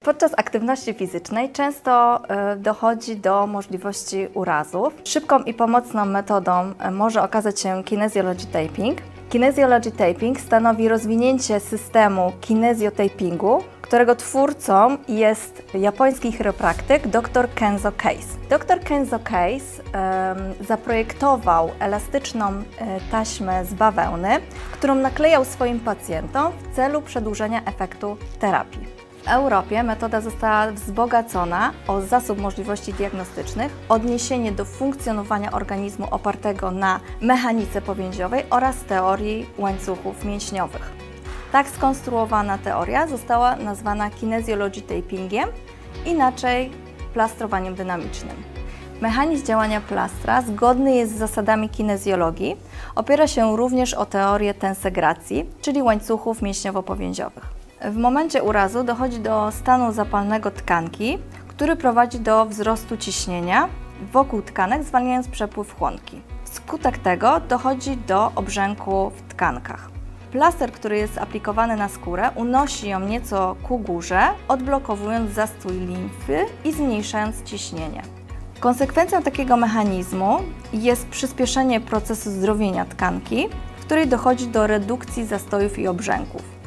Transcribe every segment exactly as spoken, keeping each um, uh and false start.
Podczas aktywności fizycznej często dochodzi do możliwości urazów. Szybką i pomocną metodą może okazać się kinesiology taping. Kinesiology taping stanowi rozwinięcie systemu kinesiotapingu, którego twórcą jest japoński chiropraktyk dr Kenzo Case. dr Kenzo Case um, zaprojektował elastyczną y, taśmę z bawełny, którą naklejał swoim pacjentom w celu przedłużenia efektu terapii. W Europie metoda została wzbogacona o zasób możliwości diagnostycznych, odniesienie do funkcjonowania organizmu opartego na mechanice powięziowej oraz teorii łańcuchów mięśniowych. Tak skonstruowana teoria została nazwana kinesiology tapingiem, inaczej plastrowaniem dynamicznym. Mechanizm działania plastra zgodny jest z zasadami kinezjologii, opiera się również o teorię tensegracji, czyli łańcuchów mięśniowo-powięziowych. W momencie urazu dochodzi do stanu zapalnego tkanki, który prowadzi do wzrostu ciśnienia wokół tkanek, zwalniając przepływ chłonki. Wskutek tego dochodzi do obrzęku w tkankach. Plaster, który jest aplikowany na skórę, unosi ją nieco ku górze, odblokowując zastój limfy i zmniejszając ciśnienie. Konsekwencją takiego mechanizmu jest przyspieszenie procesu zdrowienia tkanki, w której dochodzi do redukcji zastojów i obrzęków.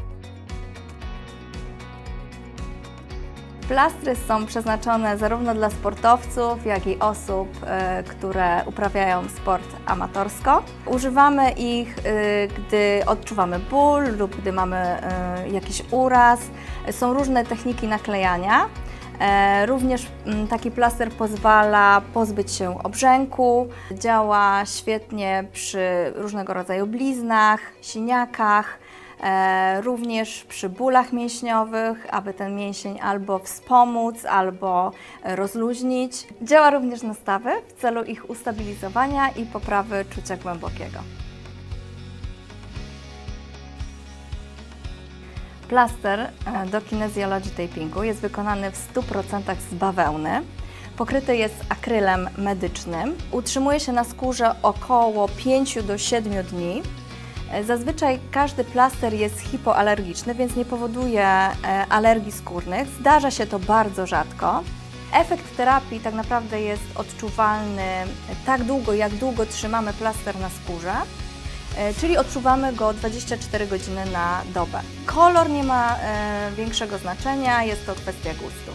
Plastry są przeznaczone zarówno dla sportowców, jak i osób, y, które uprawiają sport amatorsko. Używamy ich, y, gdy odczuwamy ból lub gdy mamy y, jakiś uraz. Są różne techniki naklejania. E, również m, taki plaster pozwala pozbyć się obrzęku. Działa świetnie przy różnego rodzaju bliznach, siniakach. E, również przy bólach mięśniowych, aby ten mięsień albo wspomóc, albo rozluźnić. Działa również na stawy w celu ich ustabilizowania i poprawy czucia głębokiego. Plaster do kinesiology tapingu jest wykonany w stu procentach z bawełny. Pokryty jest akrylem medycznym. Utrzymuje się na skórze około pięciu do siedmiu dni. Zazwyczaj każdy plaster jest hipoalergiczny, więc nie powoduje alergii skórnych. Zdarza się to bardzo rzadko. Efekt terapii tak naprawdę jest odczuwalny tak długo, jak długo trzymamy plaster na skórze, czyli odczuwamy go dwadzieścia cztery godziny na dobę. Kolor nie ma większego znaczenia, jest to kwestia gustu.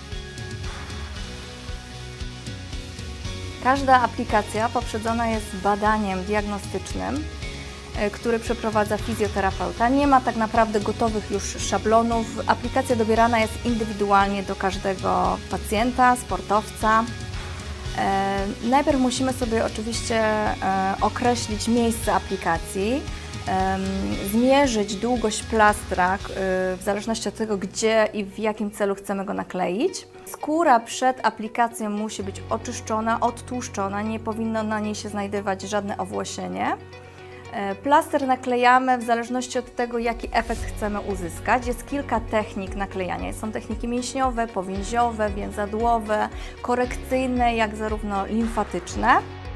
Każda aplikacja poprzedzona jest badaniem diagnostycznym, który przeprowadza fizjoterapeuta. Nie ma tak naprawdę gotowych już szablonów. Aplikacja dobierana jest indywidualnie do każdego pacjenta, sportowca. E, najpierw musimy sobie oczywiście e, określić miejsce aplikacji, e, zmierzyć długość plastra e, w zależności od tego, gdzie i w jakim celu chcemy go nakleić. Skóra przed aplikacją musi być oczyszczona, odtłuszczona, nie powinno na niej się znajdować żadne owłosienie. Plaster naklejamy w zależności od tego, jaki efekt chcemy uzyskać. Jest kilka technik naklejania. Są techniki mięśniowe, powięziowe, więzadłowe, korekcyjne, jak zarówno limfatyczne.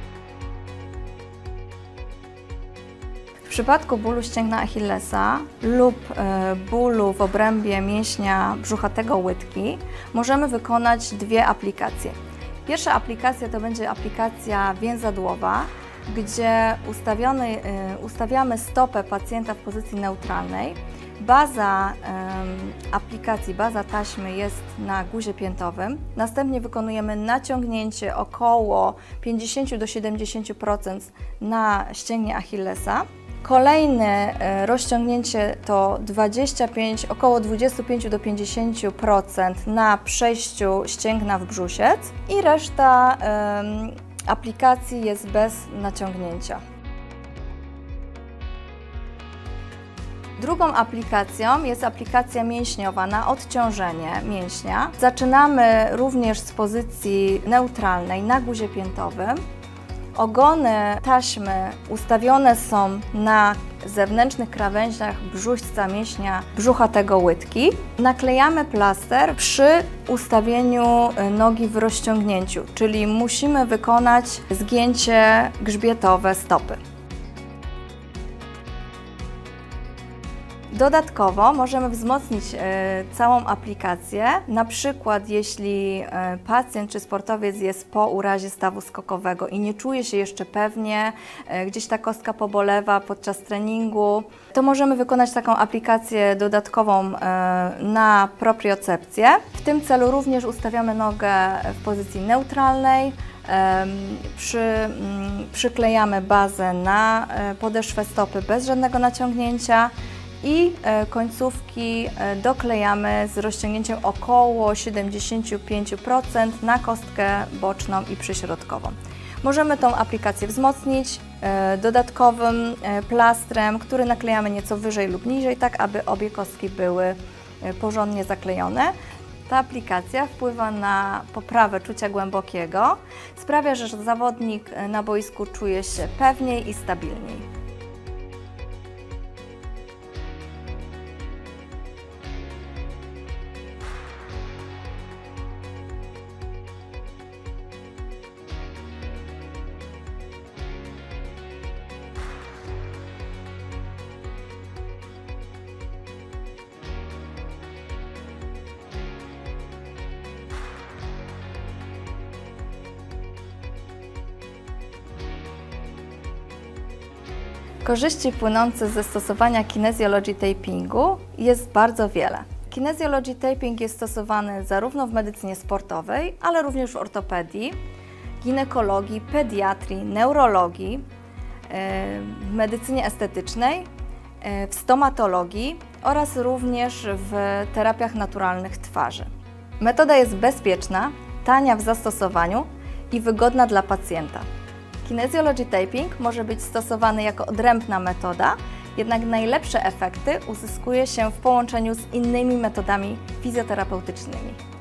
W przypadku bólu ścięgna Achillesa lub bólu w obrębie mięśnia brzuchatego łydki możemy wykonać dwie aplikacje. Pierwsza aplikacja to będzie aplikacja więzadłowa, gdzie ustawiony, ustawiamy stopę pacjenta w pozycji neutralnej. Baza um, aplikacji, baza taśmy jest na guzie piętowym. Następnie wykonujemy naciągnięcie około pięćdziesiąt do siedemdziesięciu procent na ścięgnie Achillesa. Kolejne rozciągnięcie to dwadzieścia pięć, około dwadzieścia pięć do pięćdziesięciu procent na przejściu ścięgna w brzusiec i reszta um, aplikacji jest bez naciągnięcia. Drugą aplikacją jest aplikacja mięśniowa na odciążenie mięśnia. Zaczynamy również z pozycji neutralnej na guzie piętowym. Ogony taśmy ustawione są na zewnętrznych krawędziach brzuszca mięśnia brzuchatego łydki. Naklejamy plaster przy ustawieniu nogi w rozciągnięciu, czyli musimy wykonać zgięcie grzbietowe stopy. Dodatkowo możemy wzmocnić e, całą aplikację, na przykład jeśli e, pacjent czy sportowiec jest po urazie stawu skokowego i nie czuje się jeszcze pewnie, e, gdzieś ta kostka pobolewa podczas treningu, to możemy wykonać taką aplikację dodatkową e, na propriocepcję. W tym celu również ustawiamy nogę w pozycji neutralnej. Przy, przyklejamy bazę na podeszwę stopy bez żadnego naciągnięcia i końcówki doklejamy z rozciągnięciem około siedemdziesiąt pięć procent na kostkę boczną i przyśrodkową. Możemy tą aplikację wzmocnić dodatkowym plastrem, który naklejamy nieco wyżej lub niżej, tak aby obie kostki były porządnie zaklejone. Ta aplikacja wpływa na poprawę czucia głębokiego, sprawia, że zawodnik na boisku czuje się pewniej i stabilniej. Korzyści płynące ze stosowania Kinesiology Tapingu jest bardzo wiele. Kinesiology Taping jest stosowany zarówno w medycynie sportowej, ale również w ortopedii, ginekologii, pediatrii, neurologii, w medycynie estetycznej, w stomatologii oraz również w terapiach naturalnych twarzy. Metoda jest bezpieczna, tania w zastosowaniu i wygodna dla pacjenta. Kinesiology Taping może być stosowany jako odrębna metoda, jednak najlepsze efekty uzyskuje się w połączeniu z innymi metodami fizjoterapeutycznymi.